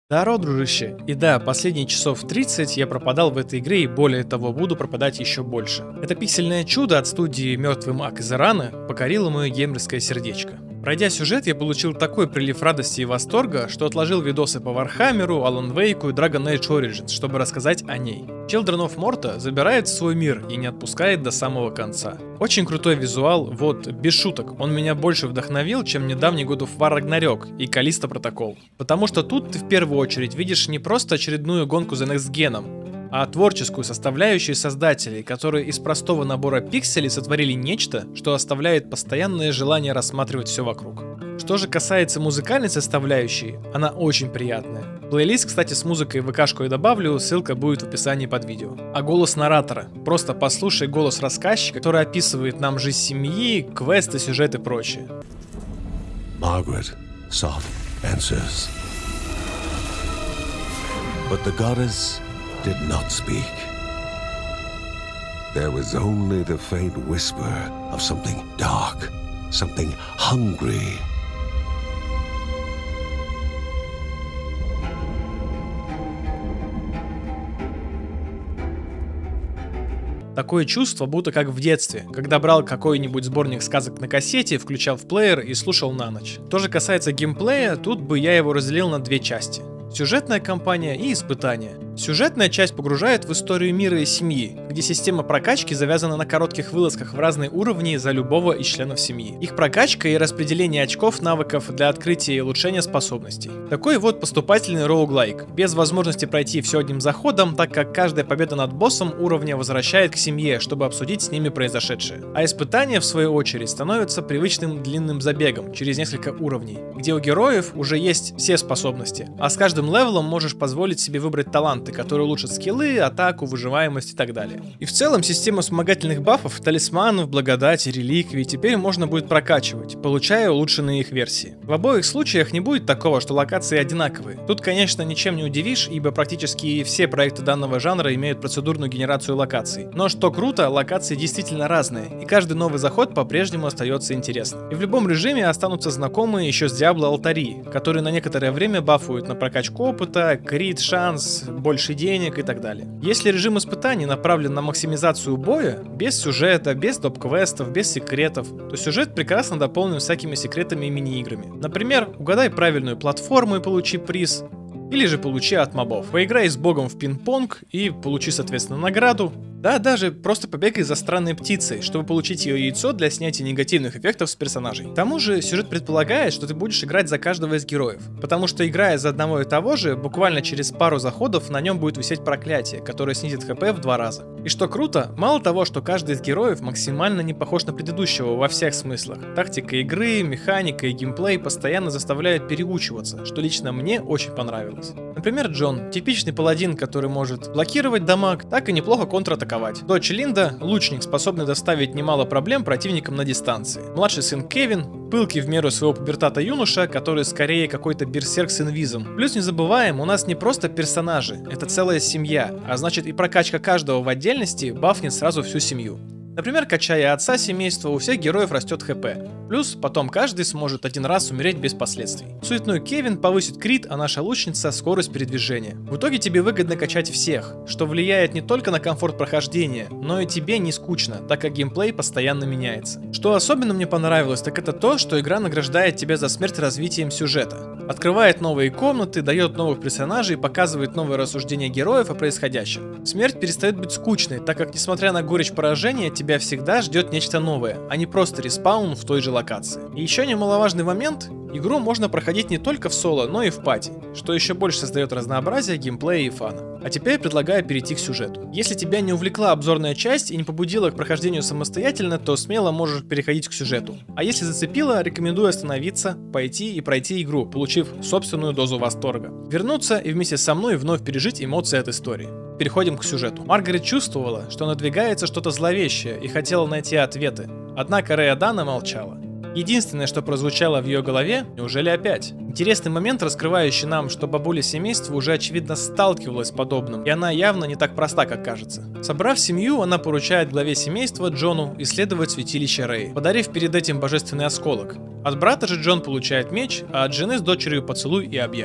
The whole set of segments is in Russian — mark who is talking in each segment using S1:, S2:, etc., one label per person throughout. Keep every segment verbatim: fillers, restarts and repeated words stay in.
S1: Здорово, дружище. И да, последние часов тридцать я пропадал в этой игре и более того буду пропадать еще больше. Это пиксельное чудо от студии Мертвый Маг из Ирана покорило мое геймерское сердечко. Пройдя сюжет, я получил такой прилив радости и восторга, что отложил видосы по Вархаммеру, Alan Wake и Dragon Age Origins, чтобы рассказать о ней. Children of Morta забирает в свой мир и не отпускает до самого конца. Очень крутой визуал, вот, без шуток, он меня больше вдохновил, чем недавний God of War Ragnarok и Callisto Protocol. Потому что тут ты в первую очередь видишь не просто очередную гонку за Next Gen, а творческую составляющую создателей, которые из простого набора пикселей сотворили нечто, что оставляет постоянное желание рассматривать все вокруг. Что же касается музыкальной составляющей, она очень приятная. Плейлист, кстати, с музыкой в ВКшку я добавлю, ссылка будет в описании под видео. А голос наратора. Просто послушай голос рассказчика, который описывает нам жизнь семьи, квесты, сюжет и прочее.
S2: Margaret sought answers. But the goddess did not speak. There was only the faint whisper of something dark, something hungry.
S1: Такое чувство, будто как в детстве, когда брал какой-нибудь сборник сказок на кассете, включал в плеер и слушал на ночь. То же касается геймплея, тут бы я его разделил на две части. Сюжетная кампания и испытания. Сюжетная часть погружает в историю мира и семьи, где система прокачки завязана на коротких вылазках в разные уровни за любого из членов семьи. Их прокачка и распределение очков навыков для открытия и улучшения способностей. Такой вот поступательный роуглайк, без возможности пройти все одним заходом, так как каждая победа над боссом уровня возвращает к семье, чтобы обсудить с ними произошедшее. А испытания, в свою очередь, становятся привычным длинным забегом через несколько уровней, где у героев уже есть все способности, а с каждым левелом можешь позволить себе выбрать талант, которые улучшат скиллы, атаку, выживаемость и так далее. И в целом систему вспомогательных бафов, талисманов, благодати, реликвий теперь можно будет прокачивать, получая улучшенные их версии. В обоих случаях не будет такого, что локации одинаковые. Тут, конечно, ничем не удивишь, ибо практически все проекты данного жанра имеют процедурную генерацию локаций. Но что круто, локации действительно разные, и каждый новый заход по-прежнему остается интересным. И в любом режиме останутся знакомые еще с Diablo алтари, которые на некоторое время бафуют на прокачку опыта, крит, шанс, больше денег и так далее. Если режим испытаний направлен на максимизацию боя, без сюжета, без доп-квестов, без секретов, то сюжет прекрасно дополнен всякими секретами и мини-играми. Например, угадай правильную платформу и получи приз, или же получи от мобов. Поиграй с богом в пинг-понг и получи, соответственно, награду. Да, даже просто побегай за странной птицей, чтобы получить ее яйцо для снятия негативных эффектов с персонажей. К тому же, сюжет предполагает, что ты будешь играть за каждого из героев. Потому что, играя за одного и того же, буквально через пару заходов на нем будет висеть проклятие, которое снизит хп в два раза. И что круто, мало того, что каждый из героев максимально не похож на предыдущего во всех смыслах. Тактика игры, механика и геймплей постоянно заставляют переучиваться, что лично мне очень понравилось. Например, Джон, типичный паладин, который может блокировать дамаг, так и неплохо контратаковать. Дочь Линда — лучник, способный доставить немало проблем противникам на дистанции. Младший сын Кевин — пылкий в меру своего пубертата юноша, который скорее какой-то берсерк с инвизом. Плюс не забываем, у нас не просто персонажи, это целая семья, а значит и прокачка каждого в отдельности бафнет сразу всю семью. Например, качая отца семейства, у всех героев растет хп. Плюс потом каждый сможет один раз умереть без последствий. Суетной Кевин повысит крит, а наша лучница — скорость передвижения. В итоге тебе выгодно качать всех, что влияет не только на комфорт прохождения, но и тебе не скучно, так как геймплей постоянно меняется. Что особенно мне понравилось, так это то, что игра награждает тебя за смерть развитием сюжета. Открывает новые комнаты, дает новых персонажей, показывает новые рассуждения героев о происходящем. Смерть перестает быть скучной, так как, несмотря на горечь поражения, тебя всегда ждет нечто новое, а не просто респаун в той же локации. И еще немаловажный момент: игру можно проходить не только в соло, но и в пати, что еще больше создает разнообразие геймплея и фана. А теперь предлагаю перейти к сюжету. Если тебя не увлекла обзорная часть и не побудила к прохождению самостоятельно, то смело можешь переходить к сюжету. А если зацепило, рекомендую остановиться, пойти и пройти игру, получив собственную дозу восторга. Вернуться и вместе со мной вновь пережить эмоции от истории. Переходим к сюжету. Маргарет чувствовала, что надвигается что-то зловещее и хотела найти ответы. Однако Реодана молчала. Единственное, что прозвучало в ее голове: неужели опять? Интересный момент, раскрывающий нам, что бабуля семейства уже очевидно сталкивалась с подобным, и она явно не так проста, как кажется. Собрав семью, она поручает главе семейства Джону исследовать святилище Рей, подарив перед этим божественный осколок. От брата же Джон получает меч, а от жены с дочерью поцелуй и объятия.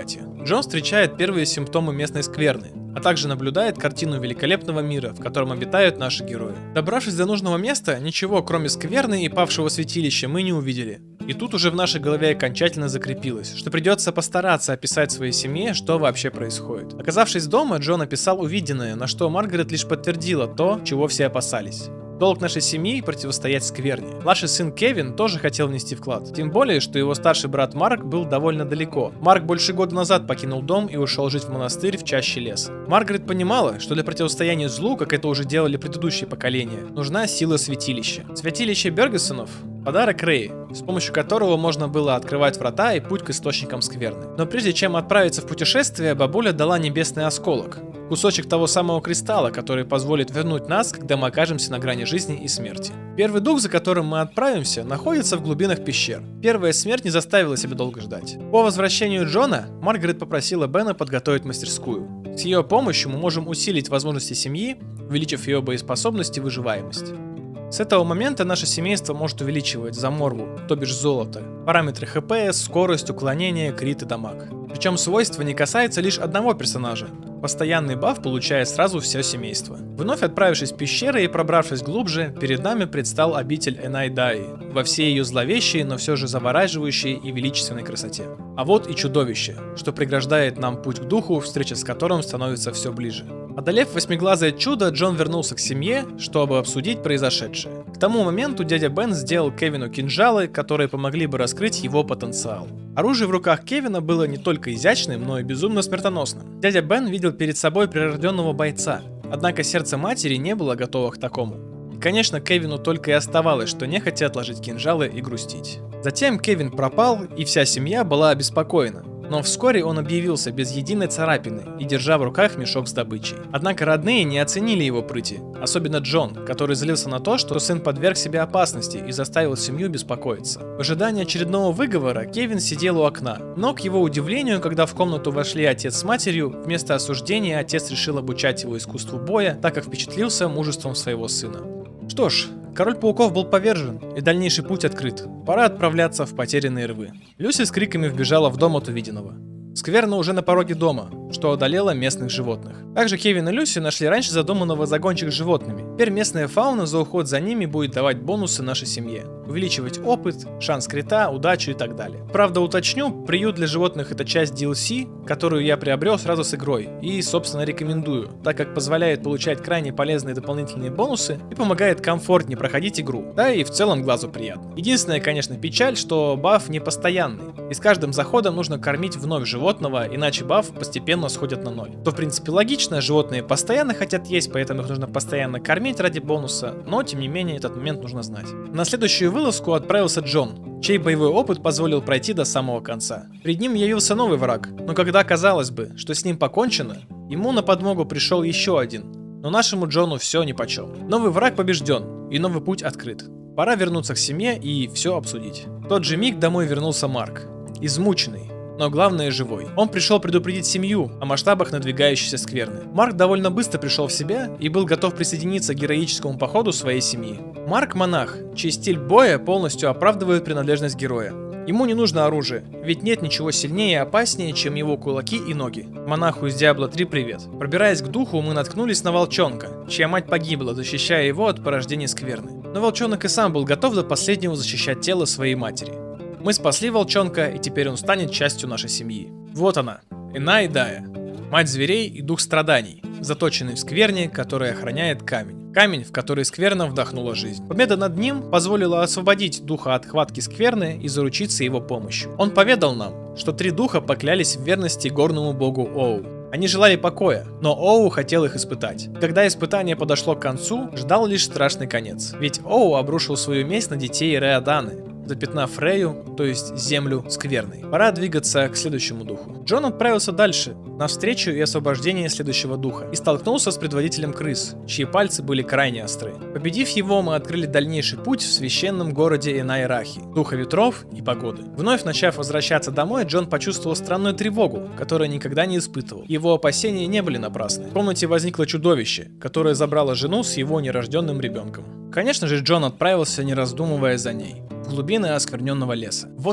S1: Джон встречает первые симптомы местной скверны, а также наблюдает картину великолепного мира, в котором обитают наши герои. Добравшись до нужного места, ничего кроме скверны и павшего святилища мы не увидели. И тут уже в нашей голове окончательно закрепилось, что придется постараться описать своей семье, что вообще происходит. Оказавшись дома, Джон описал увиденное, на что Маргарет лишь подтвердила то, чего все опасались. Долг нашей семьи — противостоять скверне. Младший сын Кевин тоже хотел внести вклад. Тем более, что его старший брат Марк был довольно далеко. Марк больше года назад покинул дом и ушел жить в монастырь в чаще леса. Маргарет понимала, что для противостояния злу, как это уже делали предыдущие поколения, нужна сила святилища. Святилище Бергессонов — подарок Рэй, с помощью которого можно было открывать врата и путь к источникам скверны. Но прежде чем отправиться в путешествие, бабуля дала небесный осколок. Кусочек того самого кристалла, который позволит вернуть нас, когда мы окажемся на грани жизни и смерти. Первый дух, за которым мы отправимся, находится в глубинах пещер. Первая смерть не заставила себя долго ждать. По возвращению Джона, Маргарет попросила Бена подготовить мастерскую. С ее помощью мы можем усилить возможности семьи, увеличив ее боеспособность и выживаемость. С этого момента наше семейство может увеличивать заморву, то бишь золото, параметры эйч пи, скорость, уклонение, крит и дамаг. Причем свойство не касается лишь одного персонажа. Постоянный баф получает сразу все семейство. Вновь отправившись в пещеры и пробравшись глубже, перед нами предстал обитель Энай-Даи во всей ее зловещей, но все же завораживающей и величественной красоте. А вот и чудовище, что преграждает нам путь к духу, встреча с которым становится все ближе. Одолев восьмиглазое чудо, Джон вернулся к семье, чтобы обсудить произошедшее. К тому моменту дядя Бен сделал Кевину кинжалы, которые помогли бы раскрыть его потенциал. Оружие в руках Кевина было не только изящным, но и безумно смертоносным. Дядя Бен видел перед собой прирожденного бойца, однако сердце матери не было готово к такому. И, конечно, Кевину только и оставалось, что нехотя отложить кинжалы и грустить. Затем Кевин пропал, и вся семья была обеспокоена. Но вскоре он объявился без единой царапины и держа в руках мешок с добычей. Однако родные не оценили его прыти, особенно Джон, который злился на то, что сын подверг себе опасности и заставил семью беспокоиться. В ожидании очередного выговора Кевин сидел у окна, но, к его удивлению, когда в комнату вошли отец с матерью, вместо осуждения отец решил обучать его искусству боя, так как впечатлился мужеством своего сына. Что ж, король пауков был повержен, и дальнейший путь открыт. Пора отправляться в потерянные рвы. Люси с криками вбежала в дом от увиденного. Скверна уже на пороге дома, что одолело местных животных. Также Кевин и Люси нашли раньше задуманного загончик с животными. Теперь местная фауна за уход за ними будет давать бонусы нашей семье. Увеличивать опыт, шанс крита, удачу и так далее. Правда, уточню, приют для животных — это часть ди эл си, которую я приобрел сразу с игрой. И, собственно, рекомендую, так как позволяет получать крайне полезные дополнительные бонусы и помогает комфортнее проходить игру. Да и в целом глазу приятно. Единственная, конечно, печаль, что баф не постоянный. И с каждым заходом нужно кормить вновь животного, иначе баф постепенно сходит на ноль. То, в принципе, логично, животные постоянно хотят есть, поэтому их нужно постоянно кормить ради бонуса, но, тем не менее, этот момент нужно знать. На следующую вылазку отправился Джон, чей боевой опыт позволил пройти до самого конца. Перед ним явился новый враг, но когда казалось бы, что с ним покончено, ему на подмогу пришел еще один. Но нашему Джону все нипочем. Новый враг побежден, и новый путь открыт. Пора вернуться к семье и все обсудить. В тот же миг домой вернулся Марк, измученный, но главное — живой. Он пришел предупредить семью о масштабах надвигающейся скверны. Марк довольно быстро пришел в себя и был готов присоединиться к героическому походу своей семьи. Марк — монах, чей стиль боя полностью оправдывает принадлежность героя. Ему не нужно оружие, ведь нет ничего сильнее и опаснее, чем его кулаки и ноги. Монаху из Диабло три привет. Пробираясь к духу, мы наткнулись на волчонка, чья мать погибла, защищая его от порождения скверны. Но волчонок и сам был готов до последнего защищать тело своей матери. Мы спасли волчонка, и теперь он станет частью нашей семьи. Вот она, Энай-Дая, мать зверей и дух страданий, заточенный в скверне, который охраняет камень. Камень, в который скверна вдохнула жизнь. Победа над ним позволила освободить духа от хватки скверны и заручиться его помощью. Он поведал нам, что три духа поклялись в верности горному богу Оу. Они желали покоя, но Оу хотел их испытать. Когда испытание подошло к концу, ждал лишь страшный конец. Ведь Оу обрушил свою месть на детей Реоданы, запятнав Рею, то есть землю, скверной. Пора двигаться к следующему духу. Джон отправился дальше, навстречу и освобождение следующего духа, и столкнулся с предводителем крыс, чьи пальцы были крайне остры. Победив его, мы открыли дальнейший путь в священном городе Энай-Рахи, духа ветров и погоды. Вновь начав возвращаться домой, Джон почувствовал странную тревогу, которую никогда не испытывал. Его опасения не были напрасны. В комнате возникло чудовище, которое забрало жену с его нерожденным ребенком. Конечно же, Джон отправился, не раздумывая, за ней в глубины оскверненного леса. Вот она,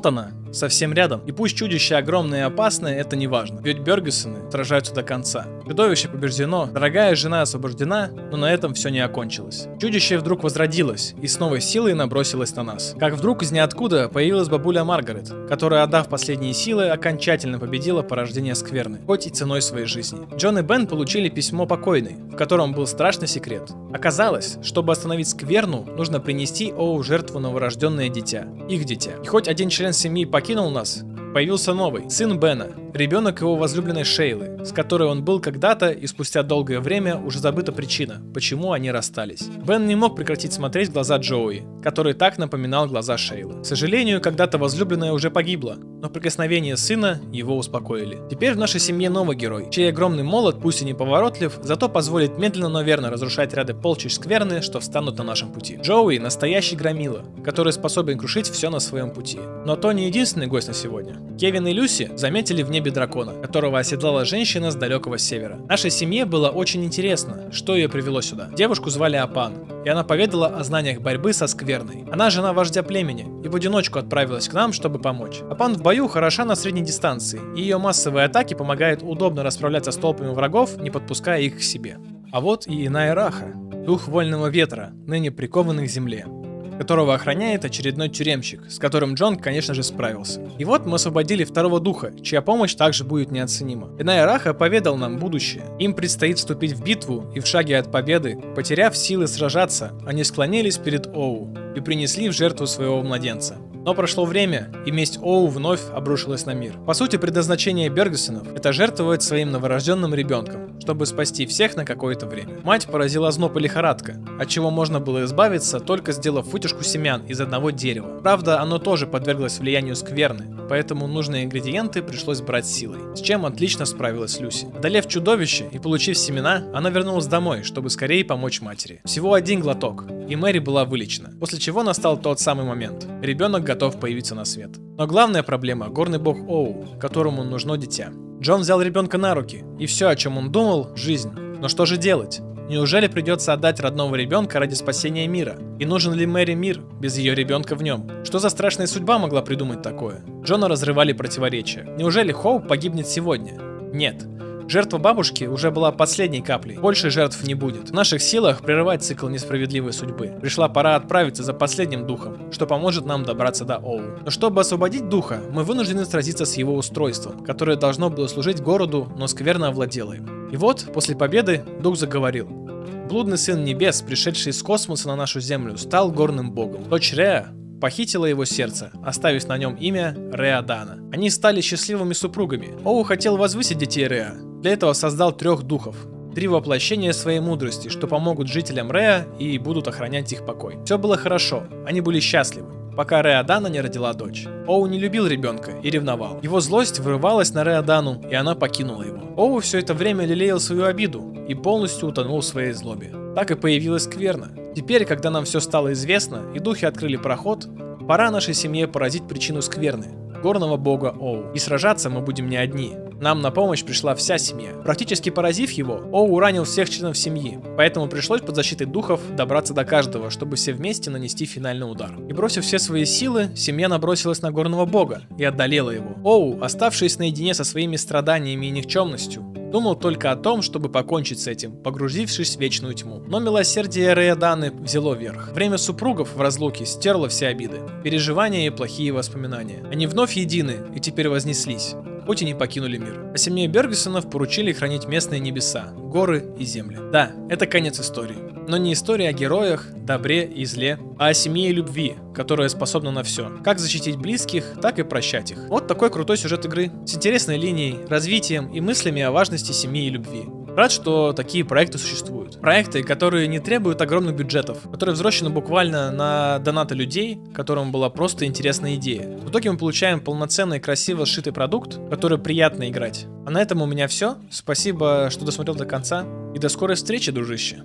S1: совсем рядом. И пусть чудище огромное и опасное, это не важно, ведь Бергюсены сражаются до конца. Чудовище побеждено, дорогая жена освобождена, но на этом все не окончилось. Чудище вдруг возродилось и с новой силой набросилось на нас. Как вдруг из ниоткуда появилась бабуля Маргарет, которая, отдав последние силы, окончательно победила порождение скверны, хоть и ценой своей жизни. Джон и Бен получили письмо покойной, в котором был страшный секрет. Оказалось, чтобы остановить скверну, нужно принести Оу в жертву новорожденное дитя, их дитя. И хоть один член семьи покинул нас, появился новый, сын Бена, ребенок его возлюбленной Шейлы, с которой он был когда-то, и спустя долгое время уже забыта причина, почему они расстались. Бен не мог прекратить смотреть в глаза Джоуи, который так напоминал глаза Шейлы. К сожалению, когда-то возлюбленная уже погибла, но прикосновения сына его успокоили. Теперь в нашей семье новый герой, чей огромный молот, пусть и неповоротлив, зато позволит медленно, но верно разрушать ряды полчищ скверны, что встанут на нашем пути. Джоуи — настоящий громила, который способен крушить все на своем пути. Но то не единственный гость на сегодня. Кевин и Люси заметили в небе дракона, которого оседлала женщина с далекого севера. Нашей семье было очень интересно, что ее привело сюда. Девушку звали Апан, и она поведала о знаниях борьбы со скверной. Она жена вождя племени и в одиночку отправилась к нам, чтобы помочь. Апан в бою хороша на средней дистанции, и ее массовые атаки помогают удобно расправляться с толпами врагов, не подпуская их к себе. А вот и иная Раха, дух вольного ветра, ныне прикованный к земле, которого охраняет очередной тюремщик, с которым Джон, конечно же, справился. И вот мы освободили второго духа, чья помощь также будет неоценима. Иная Раха поведал нам будущее. Им предстоит вступить в битву, и в шаге от победы, потеряв силы сражаться, они склонились перед Оу и принесли в жертву своего младенца. Но прошло время, и месть Оу вновь обрушилась на мир. По сути, предназначение Бергюсенов — это жертвовать своим новорожденным ребенком, чтобы спасти всех на какое-то время. Мать поразила озноб и лихорадка, от чего можно было избавиться, только сделав вытяжку семян из одного дерева. Правда, оно тоже подверглось влиянию скверны, поэтому нужные ингредиенты пришлось брать силой, с чем отлично справилась Люси. Одолев чудовище и получив семена, она вернулась домой, чтобы скорее помочь матери. Всего один глоток, и Мэри была вылечена, после чего настал тот самый момент. Ребенок готов появиться на свет. Но главная проблема — горный бог Оу, которому нужно дитя. Джон взял ребенка на руки, и все, о чем он думал — жизнь. Но что же делать? Неужели придется отдать родного ребенка ради спасения мира? И нужен ли Мэри мир без ее ребенка в нем? Что за страшная судьба могла придумать такое? Джона разрывали противоречия. Неужели Хоуп погибнет сегодня? Нет. Жертва бабушки уже была последней каплей. Больше жертв не будет. В наших силах прерывать цикл несправедливой судьбы. Пришла пора отправиться за последним духом, что поможет нам добраться до Оу. Но чтобы освободить духа, мы вынуждены сразиться с его устройством, которое должно было служить городу, но скверно овладело им. И вот, после победы, дух заговорил. Блудный сын небес, пришедший из космоса на нашу землю, стал горным богом. Дочь Реа похитила его сердце, оставив на нем имя Реадана. Они стали счастливыми супругами. Оу хотел возвысить детей Реа. Для этого создал трех духов. Три воплощения своей мудрости, что помогут жителям Реа и будут охранять их покой. Все было хорошо, они были счастливы, пока Реадана не родила дочь. Оу не любил ребенка и ревновал. Его злость вырывалась на Реадану, и она покинула его. Оу все это время лелеял свою обиду и полностью утонул в своей злобе. Так и появилась скверна. Теперь, когда нам все стало известно и духи открыли проход, пора нашей семье поразить причину скверны — горного бога Оу. И сражаться мы будем не одни. Нам на помощь пришла вся семья. Практически поразив его, Оу ранил всех членов семьи, поэтому пришлось под защитой духов добраться до каждого, чтобы все вместе нанести финальный удар. И бросив все свои силы, семья набросилась на горного бога и одолела его. Оу, оставшись наедине со своими страданиями и никчемностью, думал только о том, чтобы покончить с этим, погрузившись в вечную тьму. Но милосердие Реаданы взяло верх. Время супругов в разлуке стерло все обиды, переживания и плохие воспоминания. Они вновь едины и теперь вознеслись, хоть и не покинули мир. А семье Бергюсенов поручили хранить местные небеса, горы и земли. Да, это конец истории. Но не история о героях, добре и зле, а о семье и любви, которая способна на все. Как защитить близких, так и прощать их. Вот такой крутой сюжет игры, с интересной линией, развитием и мыслями о важности семьи и любви. Рад, что такие проекты существуют. Проекты, которые не требуют огромных бюджетов, которые взращены буквально на донаты людей, которым была просто интересная идея. В итоге мы получаем полноценный, красиво сшитый продукт, в который приятно играть. А на этом у меня все. Спасибо, что досмотрел до конца. И до скорой встречи, дружище.